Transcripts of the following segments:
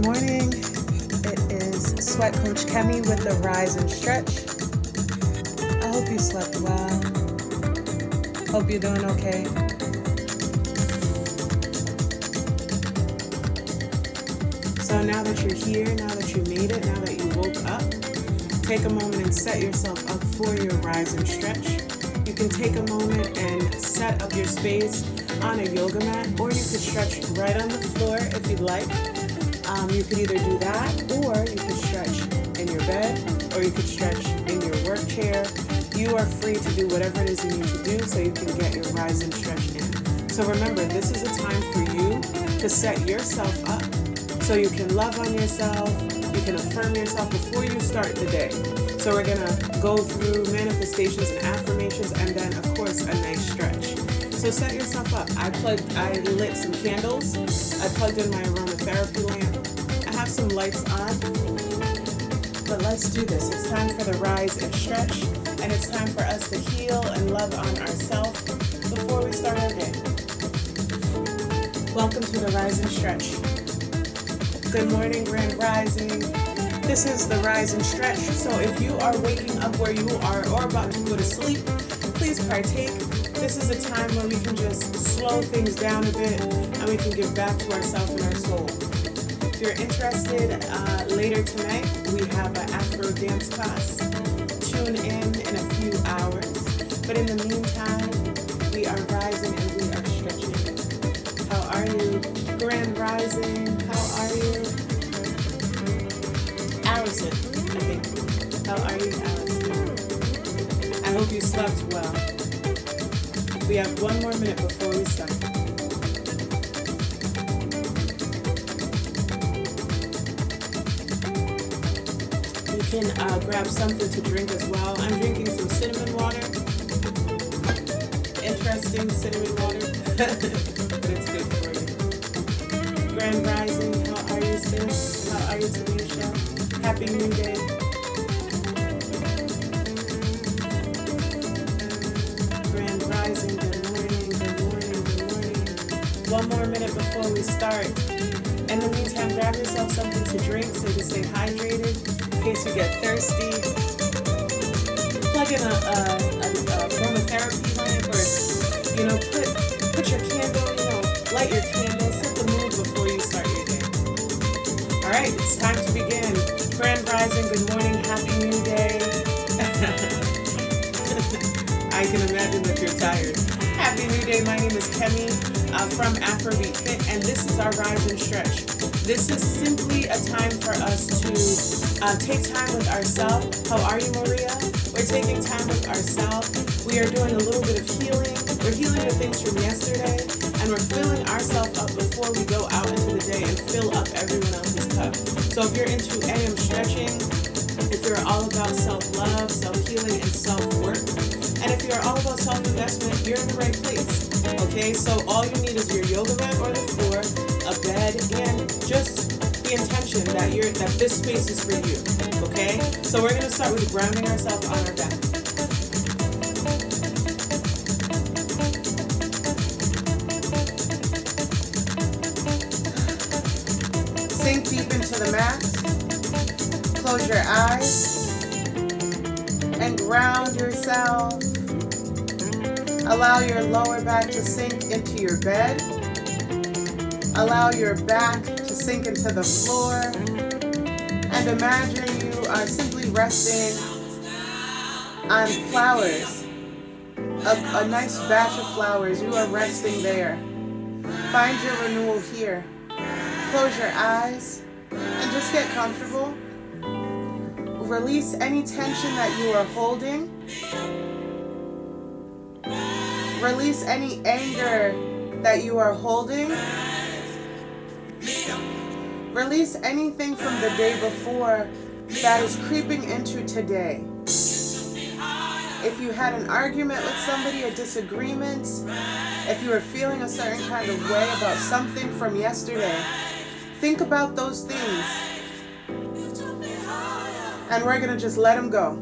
Good morning. It is Sweat Coach Kemi with the Rise and Stretch. I hope you slept well. Hope you're doing okay. So now that you're here, now that you made it, now that you woke up, take a moment and set yourself up for your Rise and Stretch. You can take a moment and set up your space on a yoga mat, or you could stretch right on the floor if you'd like. You could either do that, or you could stretch in your bed, or you could stretch in your work chair. You are free to do whatever it is you need to do so you can get your Rise and Stretch in. So remember, this is a time for you to set yourself up so you can love on yourself, you can affirm yourself before you start the day. So we're gonna go through manifestations and affirmations, and then of course a nice stretch. So set yourself up. I lit some candles. I plugged in my aromatherapy lamp. I have some lights on. But let's do this. It's time for the Rise and Stretch, and it's time for us to heal and love on ourselves before we start our day. Welcome to the Rise and Stretch. Good morning, Grand Rising. This is the Rise and Stretch. So if you are waking up where you are or about to go to sleep, please partake. This is a time where we can just slow things down a bit and we can give back to ourselves and our soul. If you're interested, later tonight we have an Afro dance class. Tune in a few hours. But in the meantime, we are rising and we are stretching. How are you? Grand Rising, how are you? Allison, I think. How are you, Allison? I hope you slept well. We have 1 more minute before we start. You can grab something to drink as well. I'm drinking some cinnamon water. Interesting cinnamon water, but it's good for you. Grand Rising, how are you, sis? How are you, Tanisha? Happy New Day. Grand Rising, good morning, good morning, good morning. 1 more minute before we start. In the meantime, grab yourself something to drink so you can stay hydrated in case you get thirsty. Plug in a aromatherapy lamp, or put your candle, light your candle, set the mood before you start your day. All right, it's time to begin. Grand Rising, good morning, happy new day. I can imagine that you're tired. Happy new day, my name is Kemi from Afrobeat Fit, and this is our Rise and Stretch. This is simply a time for us to take time with ourselves. How are you, Maria? We're taking time with ourselves. We are doing a little bit of healing. We're healing the things from yesterday, and we're filling ourselves up before we go out into the day and fill up everyone else's cup. So if you're into AM stretching, if you're all about self-love, self-healing, and self-work, and if you're all about self-investment, you're in the right place. Okay, so all you need is your yoga mat or the floor, a bed, and just the intention that this space is for you. Okay, so we're gonna start with grounding ourselves on our back. Sink deep into the mat. Close your eyes and ground yourself. Allow your lower back to sink into your bed. Allow your back to sink into the floor. And imagine you are simply resting on flowers. A nice batch of flowers. You are resting there. Find your renewal here. Close your eyes and just get comfortable. Release any tension that you are holding. Release any anger that you are holding. Release anything from the day before that is creeping into today. If you had an argument with somebody, a disagreement, if you were feeling a certain kind of way about something from yesterday, think about those things. And we're going to just let them go.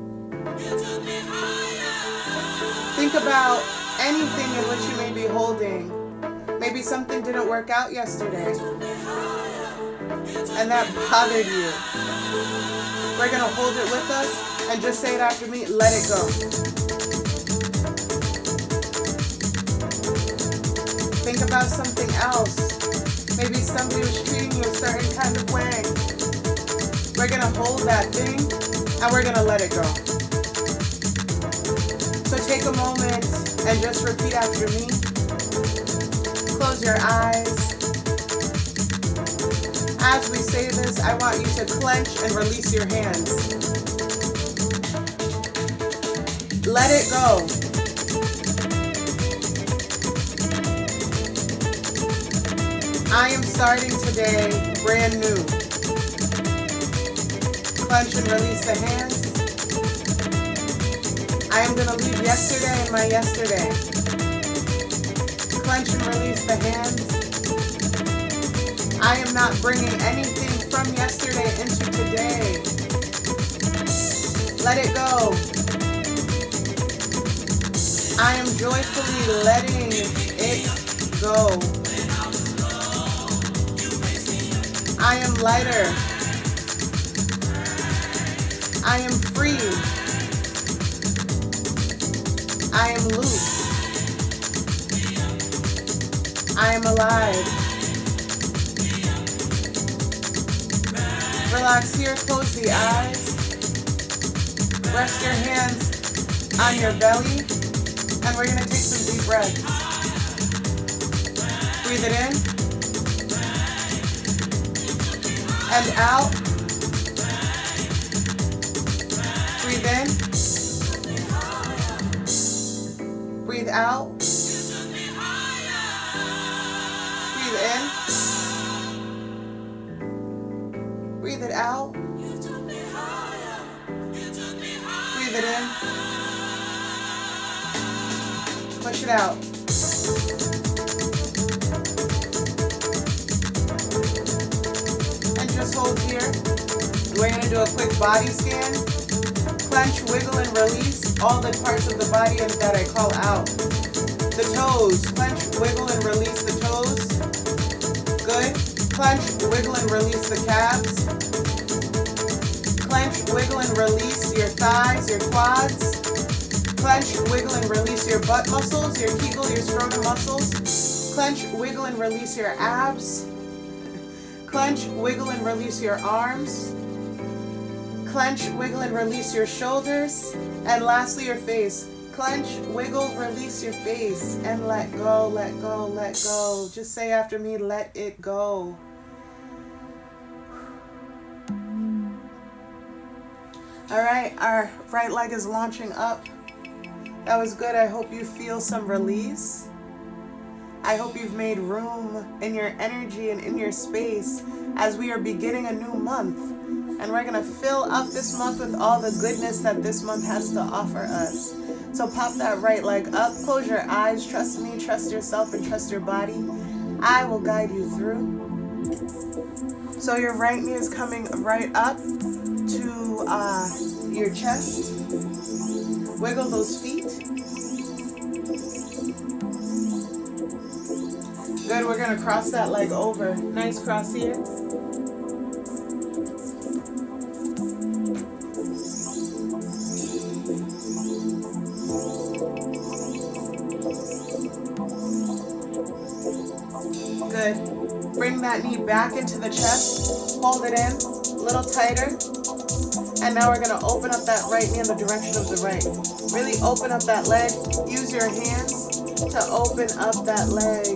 Think about anything in which you may be holding. Maybe something didn't work out yesterday. and that bothered you. We're gonna hold it with us and just say it after me, let it go. Think about something else. Maybe somebody was treating you a certain kind of way. We're gonna hold that thing and we're gonna let it go. So take a moment and just repeat after me. Close your eyes. As we say this, I want you to clench and release your hands. Let it go. I am starting today brand new. Clench and release the hands. I am going to leave yesterday in my yesterday. Clench and release the hands. I am not bringing anything from yesterday into today. Let it go. I am joyfully letting it go. I am lighter. I am free. I am loose. I am alive. Relax here, close the eyes. Rest your hands on your belly. And we're going to take some deep breaths. Breathe it in. And out. Breathe in. Breathe out. Breathe in. Breathe it out. Breathe it in. Push it out. And just hold here. We're going to do a quick body scan. Clench, wiggle, and release all the parts of the body that I call out. The toes. Clench, wiggle, and release the toes. Good. Clench, wiggle, and release the calves. Clench, wiggle, and release your thighs, your quads. Clench, wiggle, and release your butt muscles, your kegel, your scrotum muscles. Clench, wiggle, and release your abs. Clench, wiggle, and release your arms. Clench, wiggle, and release your shoulders. And lastly, your face. Clench, wiggle, release your face. And let go, let go, let go. Just say after me, let it go. All right, our right leg is launching up. That was good. I hope you feel some release. I hope you've made room in your energy and in your space as we are beginning a new month. And we're going to fill up this month with all the goodness that this month has to offer us. So pop that right leg up. Close your eyes. Trust me, trust yourself, and trust your body. I will guide you through. So your right knee is coming right up to your chest. Wiggle those feet. Good, we're going to cross that leg over. Nice cross here. Good. Bring that knee back into the chest. Hold it in. A little tighter. And now we're going to open up that right knee in the direction of the right. Really open up that leg. Use your hands to open up that leg.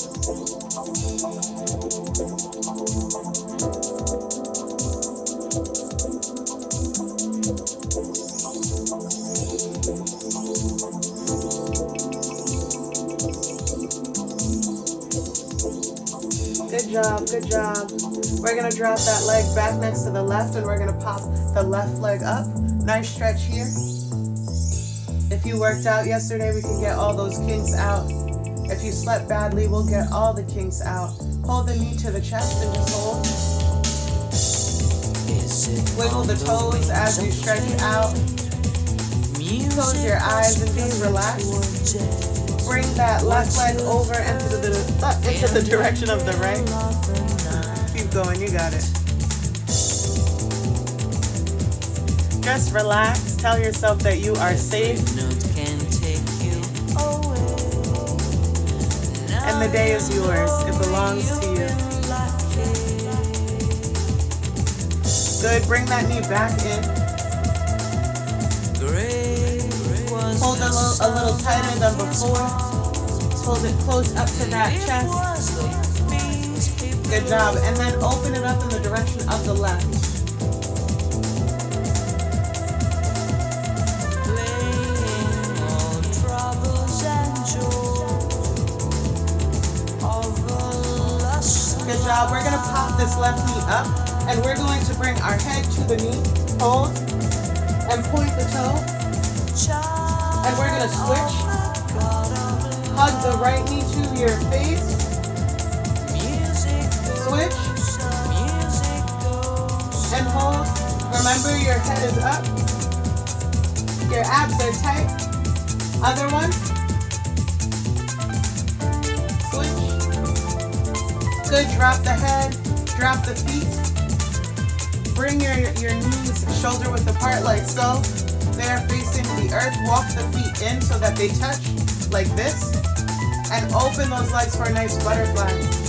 Good job, good job. We're going to drop that leg back next to the left and we're going to pop the left leg up. Nice stretch here. If you worked out yesterday, we can get all those kinks out. If you slept badly, we'll get all the kinks out. Hold the knee to the chest and just hold. Wiggle the toes as you stretch out. Close your eyes and just relax. Bring that left leg over into the direction of the right. Keep going, you got it. Just relax. Tell yourself that you are safe. And the day is yours. It belongs to you. Good. Bring that knee back in. Hold it a little tighter than before. Hold it close up to that chest. Good job. And then open it up in the direction of the left. Good job. We're going to pop this left knee up, and we're going to bring our head to the knee. Hold and point the toe. And we're going to switch. Hug the right knee to your face. Switch. And hold. Remember, your head is up. Your abs are tight. Other one. Good. Drop the head, drop the feet. Bring your knees shoulder width apart like so. They are facing the earth. Walk the feet in so that they touch like this. And open those legs for a nice butterfly.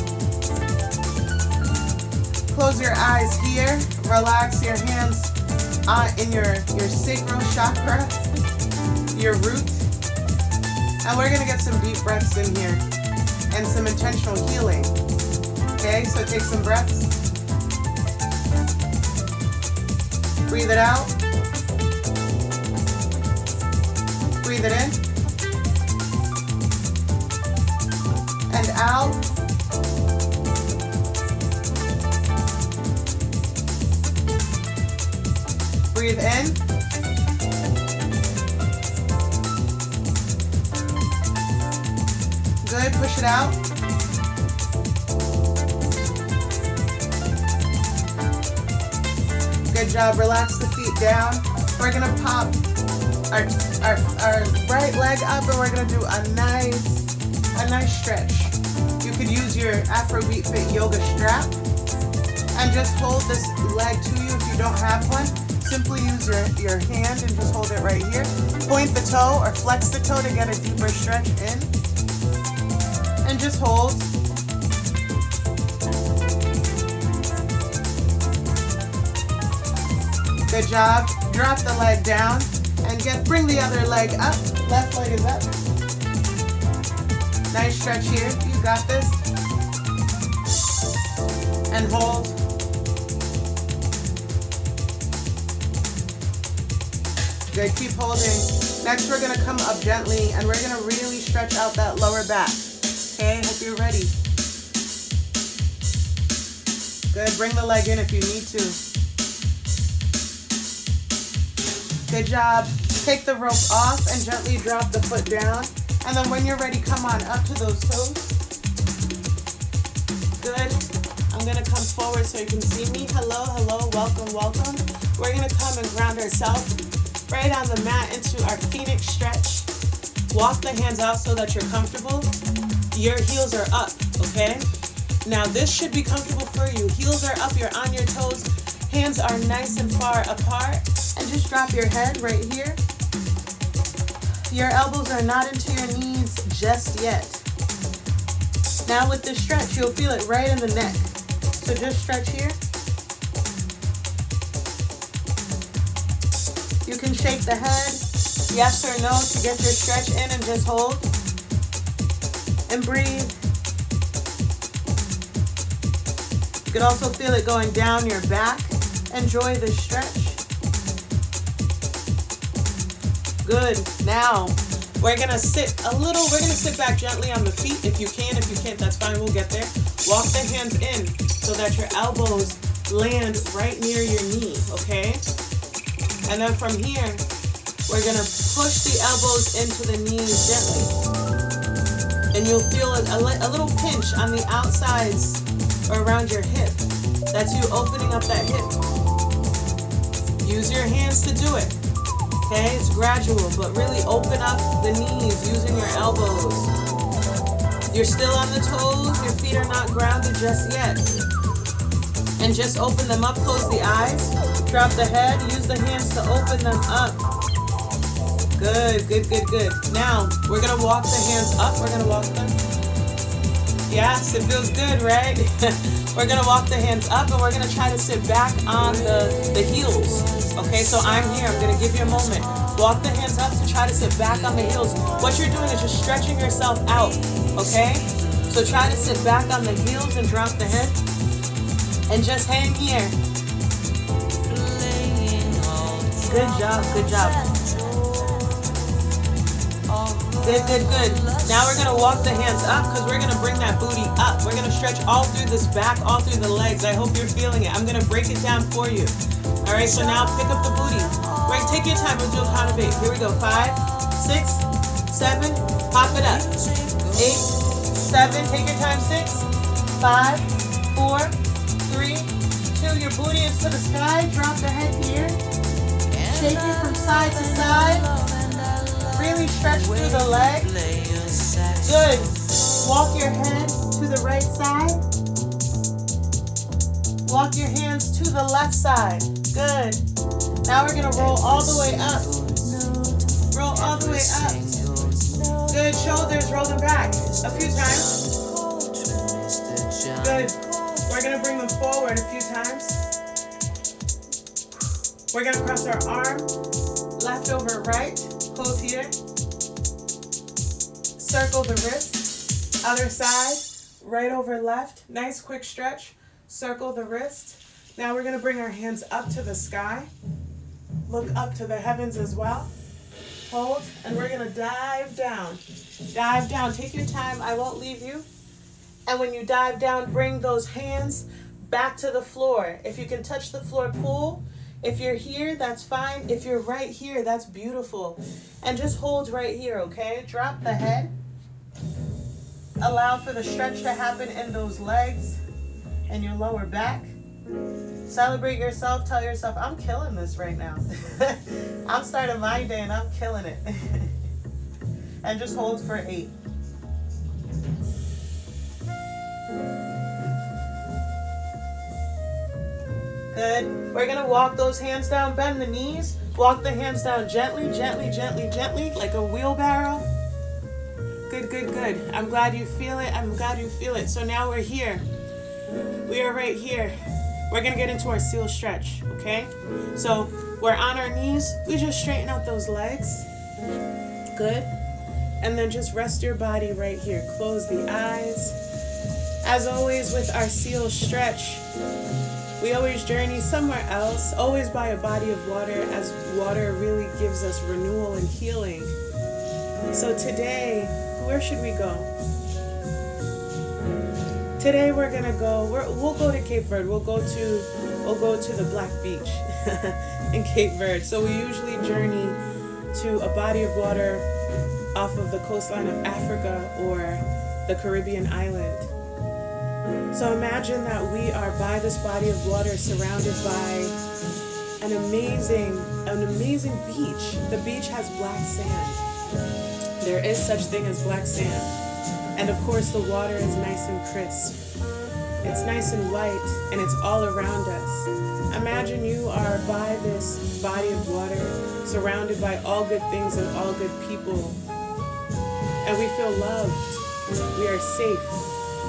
Close your eyes here. Relax your hands in your sacral chakra, your root. And we're going to get some deep breaths in here and some intentional healing. Okay, so take some breaths. Breathe it out. Breathe it in. And out. Breathe in. Good, push it out. Good job. Relax the feet down. We're gonna pop our right leg up, and we're gonna do a nice stretch. You could use your Afrobeat Fit yoga strap and just hold this leg to you if you don't have one. Simply use your hand and just hold it right here. Point the toe or flex the toe to get a deeper stretch in. And just hold. Good job. Drop the leg down and bring the other leg up. Left leg is up. Nice stretch here. You got this. And hold. Good. Keep holding. Next, we're going to come up gently, and we're going to really stretch out that lower back. Okay? Hope you're ready. Good. Bring the leg in if you need to. Good job. Take the rope off and gently drop the foot down. And then when you're ready, come on up to those toes. Good. I'm going to come forward so you can see me. Hello, hello, welcome, welcome. We're going to come and ground ourselves right on the mat into our Phoenix stretch. Walk the hands out so that you're comfortable. Your heels are up, okay? Now this should be comfortable for you. Heels are up, you're on your toes. Hands are nice and far apart. And just drop your head right here. Your elbows are not into your knees just yet. Now with this stretch, you'll feel it right in the neck. So just stretch here. You can shake the head, yes or no, to get your stretch in, and just hold. And breathe. You can also feel it going down your back. Enjoy this stretch. Good. Now, we're going to sit back gently on the feet if you can. If you can't, that's fine. We'll get there. Walk the hands in so that your elbows land right near your knee, okay? And then from here, we're going to push the elbows into the knees gently. And you'll feel a little pinch on the outsides or around your hip. That's you opening up that hip. Use your hands to do it. Okay, it's gradual, but really open up the knees using your elbows. You're still on the toes, your feet are not grounded just yet. And just open them up, close the eyes. Drop the head. Use the hands to open them up. Good, good, good, good. Now, we're going to walk the hands up. We're going to walk them. Yes, it feels good, right? We're going to walk the hands up, and we're going to try to sit back on the heels. Okay, so I'm here. I'm going to give you a moment. Walk the hands up to try to sit back on the heels. What you're doing is just stretching yourself out, okay? So try to sit back on the heels and drop the head. And just hang here. Good job, good job. Good, good, good. Now we're going to walk the hands up because we're going to bring that booty up. We're going to stretch all through this back, all through the legs. I hope you're feeling it. I'm going to break it down for you. All right, so now pick up the booty. Right, take your time. We'll do a count of 8. Here we go. 5, 6, 7. Pop it up. 8, 7. Take your time. 6, 5, 4, 3, 2. Your booty is to the sky. Drop the head here. Shake it from side to side. Really stretch through the leg. Good. Walk your head to the right side. Walk your hands to the left side. Good. Now we're going to roll all the way up. Roll all the way up. Good. Shoulders, roll them back a few times. Good. We're going to bring them forward a few times. We're going to cross our arm, left over right. Hold here. Circle the wrist. Other side, right over left. Nice quick stretch. Circle the wrist. Now we're going to bring our hands up to the sky. Look up to the heavens as well. Hold, and we're going to dive down. Dive down. Take your time. I won't leave you. And when you dive down, bring those hands back to the floor. If you can touch the floor, pull. If you're here, that's fine. If you're right here, that's beautiful. And just hold right here, okay? Drop the head. Allow for the stretch to happen in those legs and your lower back. Celebrate yourself. Tell yourself, I'm killing this right now. I'm starting my day and I'm killing it. And just hold for 8. Good. We're going to walk those hands down, bend the knees. Walk the hands down gently, gently, gently, gently, like a wheelbarrow. Good, good, good. I'm glad you feel it. I'm glad you feel it. So now we're here. We are right here. We're going to get into our seal stretch, okay? So we're on our knees. We just straighten out those legs. Good. And then just rest your body right here. Close the eyes. As always with our seal stretch, we always journey somewhere else, always by a body of water, as water really gives us renewal and healing. So today, where should we go? Today we're gonna go. We'll go to Cape Verde. We'll go to the Black Beach in Cape Verde. So we usually journey to a body of water off of the coastline of Africa or the Caribbean island. So imagine that we are by this body of water surrounded by an amazing beach. The beach has black sand. There is such thing as black sand. And of course the water is nice and crisp. It's nice and white and it's all around us. Imagine you are by this body of water surrounded by all good things and all good people. And we feel loved. We are safe.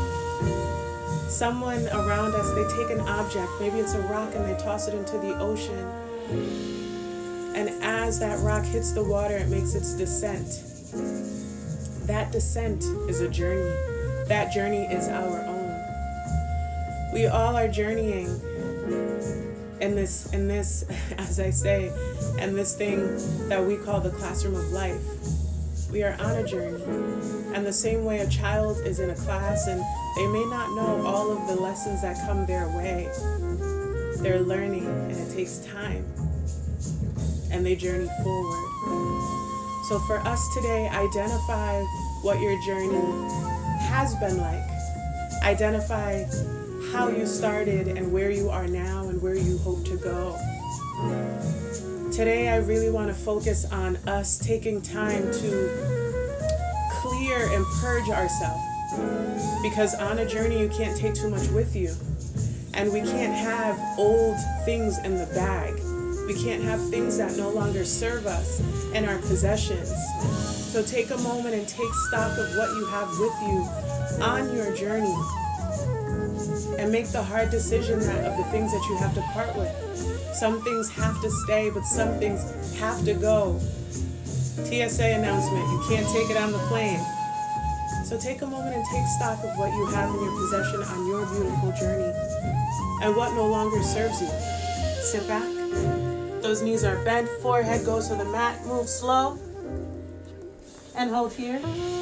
Someone around us, they take an object, maybe it's a rock, and they toss it into the ocean. And as that rock hits the water, it makes its descent. That descent is a journey. That journey is our own. We all are journeying in this, as I say, in this thing that we call the classroom of life. We are on a journey. And the same way a child is in a class and they may not know all of the lessons that come their way. They're learning and it takes time. And they journey forward. So for us today, identify what your journey has been like. Identify how you started and where you are now and where you hope to go. Today, I really want to focus on us taking time to clear and purge ourselves. Because on a journey, you can't take too much with you. And we can't have old things in the bag. We can't have things that no longer serve us in our possessions. So take a moment and take stock of what you have with you on your journey. And make the hard decision of the things that you have to part with. Some things have to stay, but some things have to go. TSA announcement, you can't take it on the plane. So take a moment and take stock of what you have in your possession on your beautiful journey and what no longer serves you. Sit back. Those knees are bent. Forehead goes to the mat. Move slow. And hold here.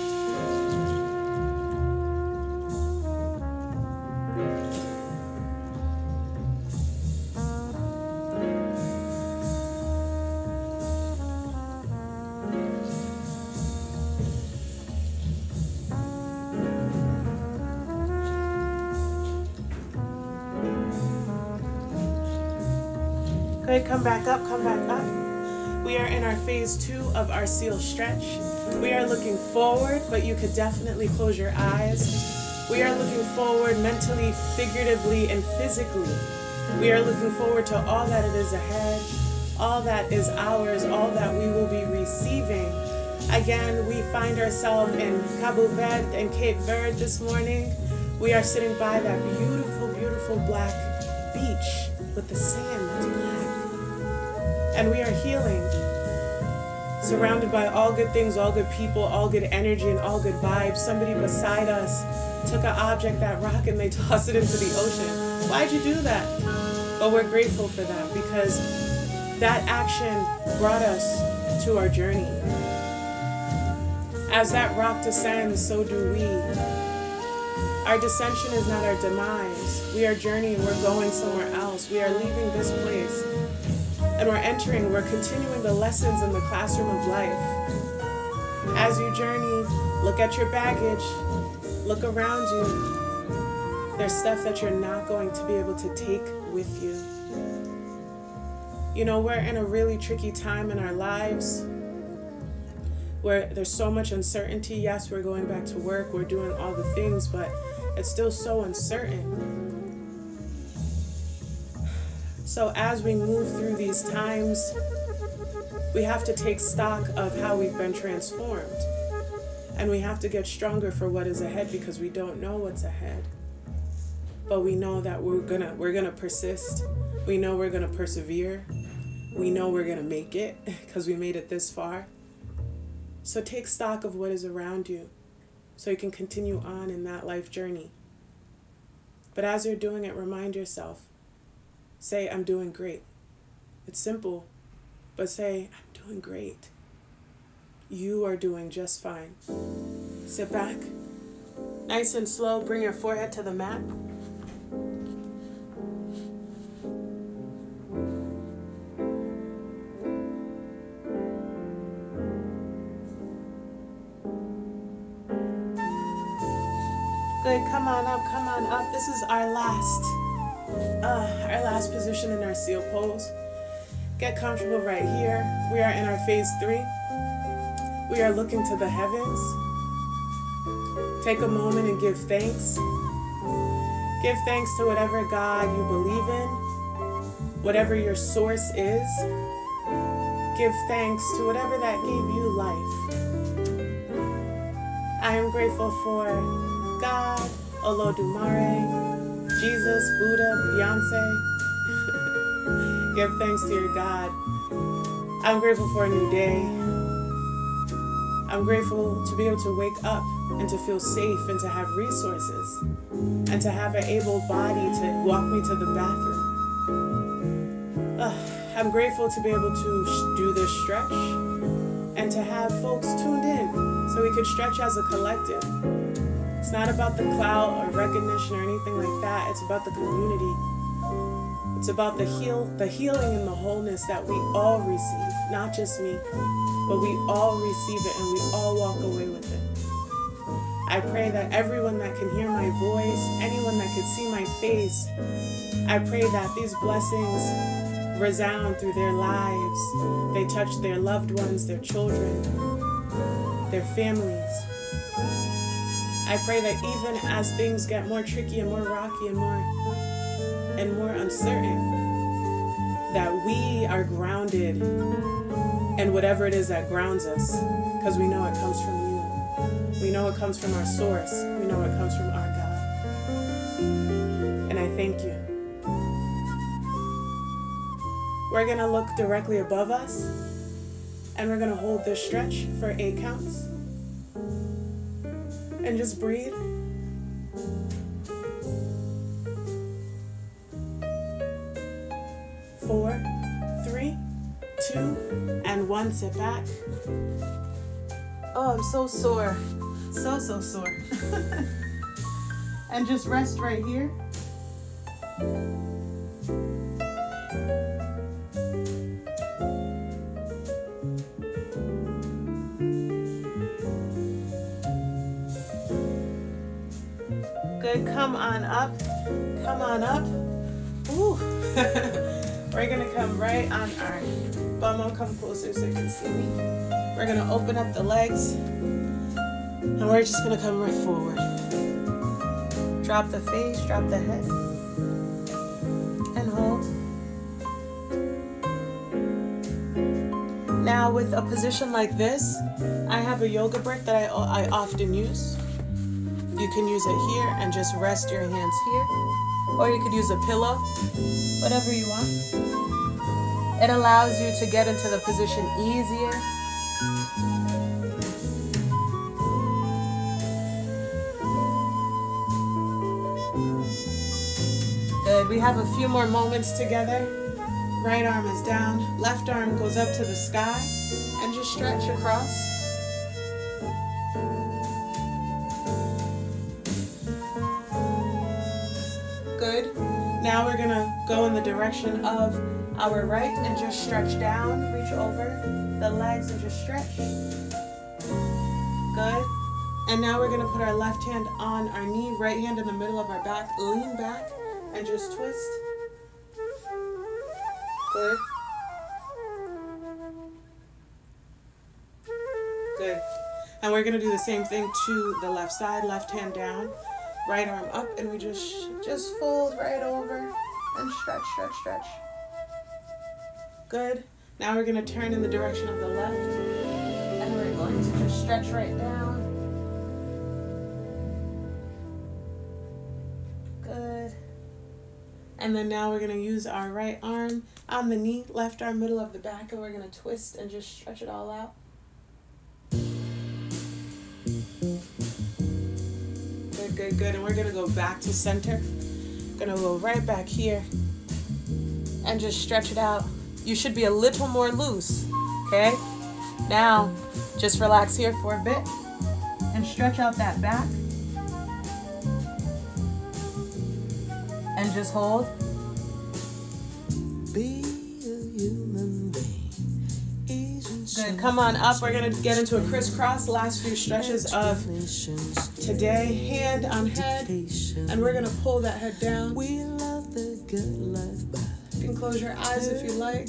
Good, come back up, come back up. We are in our phase 2 of our seal stretch. We are looking forward, but you could definitely close your eyes. We are looking forward mentally, figuratively, and physically. We are looking forward to all that it is ahead, all that is ours, all that we will be receiving. Again, we find ourselves in Cabo Verde and Cape Verde this morning. We are sitting by that beautiful, beautiful black beach with the sand that's black. And we are healing, surrounded by all good things, all good people, all good energy, and all good vibes. Somebody beside us took an object, that rock, and they tossed it into the ocean. Why'd you do that? But we're grateful for that because that action brought us to our journey. As that rock descends, so do we. Our descension is not our demise. We are journeying, we're going somewhere else. We are leaving this place. And we're continuing the lessons in the classroom of life. As you journey, look at your baggage, look around you. There's stuff that you're not going to be able to take with you. You know, we're in a really tricky time in our lives where there's so much uncertainty. Yes, we're going back to work, we're doing all the things, but it's still so uncertain. So as we move through these times, we have to take stock of how we've been transformed. And we have to get stronger for what is ahead because we don't know what's ahead. But we know that we're gonna persist. We know we're gonna persevere. We know we're gonna make it because we made it this far. So take stock of what is around you so you can continue on in that life journey. But as you're doing it, remind yourself, say, I'm doing great. It's simple, but say, I'm doing great. You are doing just fine. Sit back, nice and slow, bring your forehead to the mat. Good, come on up, come on up. This is our last position in our seal pose. Get comfortable right here. We are in our phase 3. We are looking to the heavens. Take a moment and give thanks. Give thanks to whatever God you believe in, whatever your source is. Give thanks to whatever that gave you life. I am grateful for God, Olodumare, Jesus, Buddha, Beyonce. Give thanks to your God. I'm grateful for a new day. I'm grateful to be able to wake up and to feel safe and to have resources and to have an able body to walk me to the bathroom. I'm grateful to be able to do this stretch and to have folks tuned in so we could stretch as a collective. It's not about the clout or recognition or anything like that. It's about the community. It's about the healing and the wholeness that we all receive. Not just me, but we all receive it and we all walk away with it. I pray that everyone that can hear my voice, anyone that can see my face, I pray that these blessings resound through their lives. They touch their loved ones, their children, their families. I pray that even as things get more tricky and more rocky and more and more uncertain, that we are grounded in whatever it is that grounds us, because we know it comes from you. We know it comes from our source. We know it comes from our God. And I thank you. We're going to look directly above us, and we're going to hold this stretch for 8 counts. And just breathe. 4, 3, 2, and 1. Sit back. Oh, I'm so sore. So sore. And just rest right here. Good. Come on up. Come on up. Ooh. We're going to come right on our bum. I'll come closer so you can see me. We're going to open up the legs, and we're just going to come right forward. Drop the face, drop the head, and hold. Now with a position like this, I have a yoga brick that I often use. You can use it here and just rest your hands here. Or you could use a pillow, whatever you want. It allows you to get into the position easier. Good. We have a few more moments together. Right arm is down. Left arm goes up to the sky. And just stretch across. Good. Now we're going to go in the direction of our right and just stretch down, reach over the legs and just stretch. Good. And now we're going to put our left hand on our knee, right hand in the middle of our back, lean back and just twist. Good. Good. And we're going to do the same thing to the left side, left hand down, right arm up, and we just fold right over and stretch, stretch, stretch. Good. Now we're going to turn in the direction of the left, and we're going to just stretch right down. Good. And then now we're going to use our right arm on the knee, left arm middle of the back, and we're going to twist and just stretch it all out. Good, good, good. And we're going to go back to center. Going to go right back here and just stretch it out. You should be a little more loose, okay? Now, just relax here for a bit and stretch out that back. And just hold. Be a human being. Good. Come on up. We're going to get into a crisscross. Last few stretches of today. Hand on head. And we're going to pull that head down. We love the good life, but you can close your eyes if you like.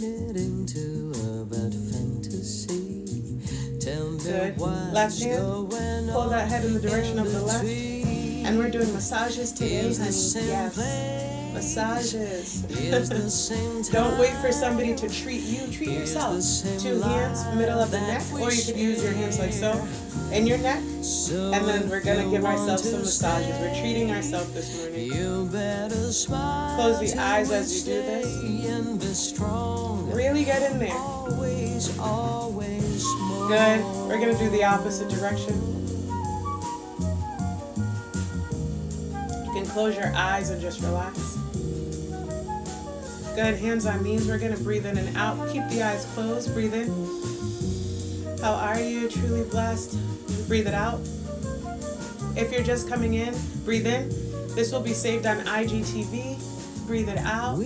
Good. Left hand. Pull that head in the direction of the left. And we're doing massages today, honey. Yes. Massages. Don't wait for somebody to treat you. Treat yourself. 2 hands, middle of the neck, or you could use your hands like so in your neck. And then we're going to give ourselves some massages. We're treating ourselves this morning. Close the eyes as you do this. Really get in there. Good. We're going to do the opposite direction. Close your eyes and just relax. Good. Hands on knees. We're going to breathe in and out. Keep the eyes closed. Breathe in. How are you? Truly blessed. Breathe it out. If you're just coming in, breathe in. This will be saved on IGTV. Breathe it out.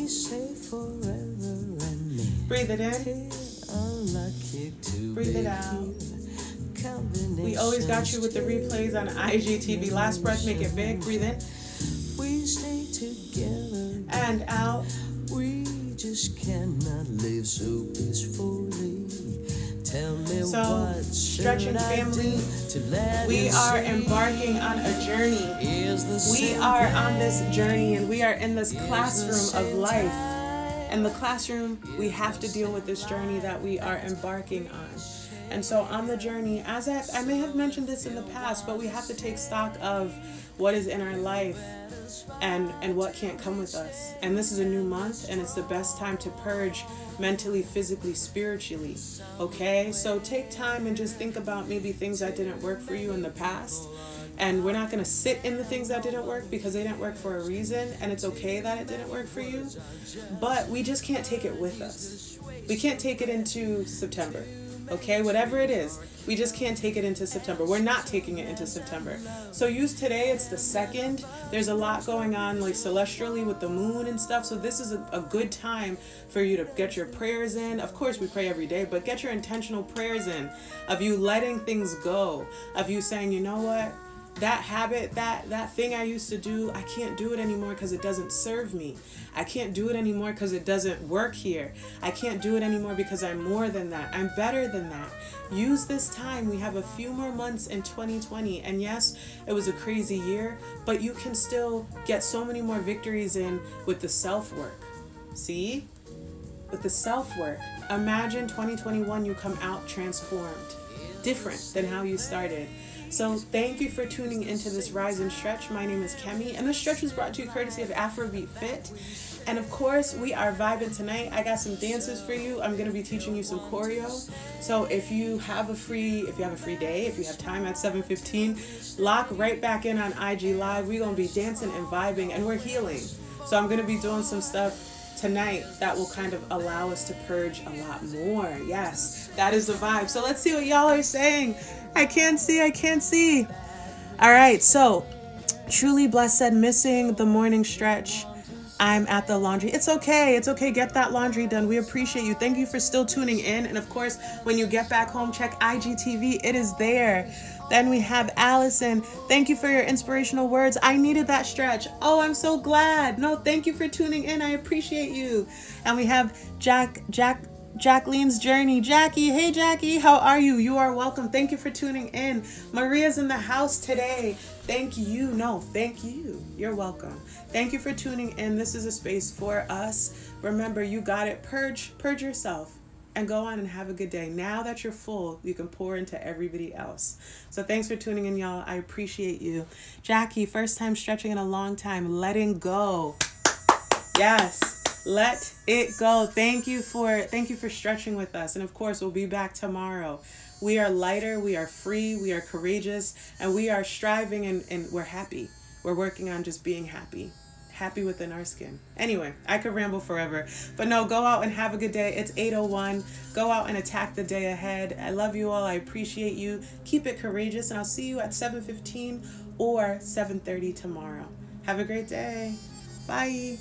Breathe it in. Breathe it out. We always got you with the replays on IGTV. Last breath, make it big. Breathe in. We stay together and out. We just cannot live so peacefully. Tell me So, what stretching should I family, do to let we it are stay? embarking on a journey. Is the We same are pain, on this journey, and we are in this is the classroom of same life. time. In the classroom, we have to deal with this journey that we are embarking on. And so on the journey, as I may have mentioned this in the past, but we have to take stock of what is in our life and what can't come with us. And this is a new month, and it's the best time to purge mentally, physically, spiritually. Okay? So take time and just think about maybe things that didn't work for you in the past. And we're not going to sit in the things that didn't work because they didn't work for a reason, and it's okay that it didn't work for you. But we just can't take it with us. We can't take it into September. Okay, whatever it is, we just can't take it into September. We're not taking it into September. So use today, it's the 2nd. There's a lot going on like celestially with the moon and stuff. So this is a good time for you to get your prayers in. Of course, we pray every day, but get your intentional prayers in of you letting things go, of you saying, you know what? That habit, that thing I used to do, I can't do it anymore because it doesn't serve me. I can't do it anymore because it doesn't work here. I can't do it anymore because I'm more than that. I'm better than that. Use this time. We have a few more months in 2020. And yes, it was a crazy year, but you can still get so many more victories in with the self-work. See? With the self-work. Imagine 2021, you come out transformed, different than how you started. So thank you for tuning into this Rise and Stretch. My name is Kemi, and this stretch was brought to you courtesy of Afrobeat Fit. And of course, we are vibing tonight. I got some dances for you. I'm going to be teaching you some choreo. So if you have a free day, if you have time at 7:15, lock right back in on IG Live. We're going to be dancing and vibing, and we're healing. So I'm going to be doing some stuff tonight that will kind of allow us to purge a lot more. Yes, that is the vibe. So let's see what y'all are saying. I can't see. All right, so Truly Blessed said, missing the morning stretch. I'm at the laundry. It's okay. Get that laundry done. We appreciate you. Thank you for still tuning in. And of course, when you get back home, check IGTV. It is there. Then we have Allison. Thank you for your inspirational words. I needed that stretch. Oh, I'm so glad. No, thank you for tuning in. I appreciate you. And we have Jacqueline's Journey. Jackie, hey Jackie, how are you? You are welcome. Thank you for tuning in. Maria's in the house today. Thank you. You're welcome. Thank you for tuning in. This is a space for us. Remember, you got it. Purge yourself and go on and have a good day. Now that you're full, you can pour into everybody else. So thanks for tuning in, y'all. I appreciate you. Jackie, first time stretching in a long time. Letting go. Yes. Let it go. Thank you for stretching with us. And of course, we'll be back tomorrow. We are lighter, we are free, we are courageous, and we are striving and we're happy. We're working on just being happy within our skin. Anyway, I could ramble forever, but no, go out and have a good day. It's 8:01. Go out and attack the day ahead. I love you all. I appreciate you. Keep it courageous, and I'll see you at 7:15 or 7:30 tomorrow. Have a great day. Bye.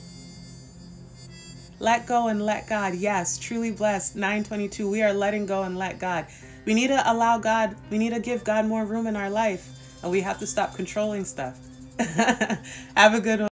Let go and let God. Yes, Truly Blessed, 922. We are letting go and let God. We need to allow God, we need to give God more room in our life, and we have to stop controlling stuff. Have a good one.